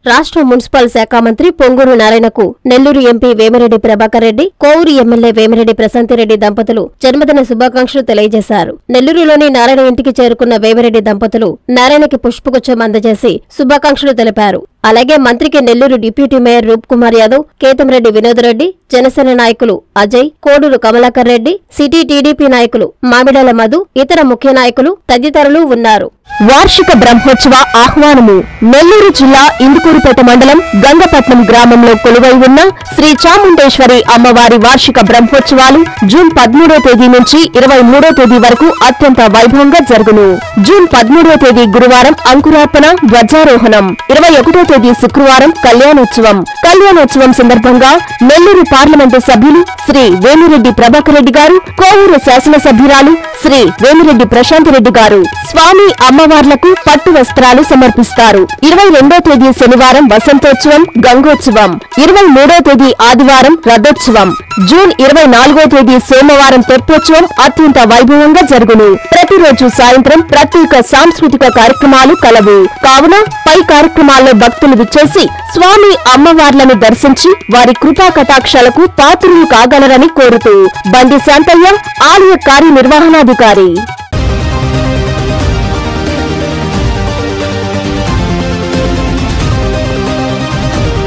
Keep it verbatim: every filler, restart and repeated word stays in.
రాష్ట్ర మున్సిపల్ శాఖ మంత్రి పొంగూరు నారాయణకు నెల్లూరు ఎంపీ వేమిరెడ్డి ప్రభాకర్ రెడ్డి, కోవూరు ఎమ్మెల్యే వేమిరెడ్డి ప్రశాంతిరెడ్డి దంపతులు జన్మదిన శుభాకాంక్షలు తెలియజేశారు. నెల్లూరులోని నారాయణ ఇంటికి చేరుకున్న వేమిరెడ్డి దంపతులు నారాయణకి పుష్పగుచ్చం అందజేసి శుభాకాంక్షలు తెలిపారు. అలాగే మంత్రికి నెల్లూరు డిప్యూటీ మేయర్ రూప్ కుమార్ యాదవ్, కేతంరెడ్డి వినోద్ రెడ్డి, జనసేన నాయకులు అజయ్, కోడూరు కమలాకర్ రెడ్డి, సిటీ టీడీపీ నాయకులు మామిడాల మధు, ఇతర ముఖ్య నాయకులు తదితరులు ఉన్నారు. వార్షిక బ్రహ్మోత్సవ ఆహ్వానము. నెల్లూరు జిల్లా ఇందుకూరుపేట మండలం గంగపట్నం గ్రామంలో కొలువై ఉన్న శ్రీ చాముండేశ్వరి అమ్మవారి వార్షిక బ్రహ్మోత్సవాలు జూన్ పదమూడో తేదీ నుంచి ఇరవై మూడో తేదీ వరకు అత్యంత వైభవంగా జరుగును. జూన్ పదమూడో తేదీ గురువారం అంకురార్పణ, ధ్వజారోహణం, ఇరవై ఒకటో తేదీ శుక్రవారం కళ్యాణోత్సవం. కళ్యాణోత్సవం సందర్భంగా నెల్లూరు పార్లమెంటు సభ్యులు శ్రీ వేమిరెడ్డి ప్రభాకర్ రెడ్డి గారు, కోవూరు శాసనసభ్యురాలు శ్రీ వేమిరెడ్డి ప్రశాంతిరెడ్డి గారు స్వామి అమ్మవార్లకు పట్టు వస్త్రాలు సమర్పిస్తారు. ఇరవై రెండో తేదీ శనివారం వసంతోత్సవం, గంగోత్సవం, ఇరవై మూడో తేదీ ఆదివారం రథోత్సవం, జూన్ ఇరవై నాలుగో తేదీ సోమవారం తెప్పోత్సవం అత్యంత వైభవంగా జరుగును. ప్రతిరోజు సాయంత్రం ప్రత్యేక సాంస్కృతిక కార్యక్రమాలు కలవు. కావున పై కార్యక్రమాల్లో భక్తులు విచ్చేసి స్వామి అమ్మవార్లను దర్శించి వారి కృపా కటాక్షాలకు పాత్రులు కాగలరని కోరుతూ బండి శాంతయ్య, ఆలయ కార్యనిర్వహణాధికారి.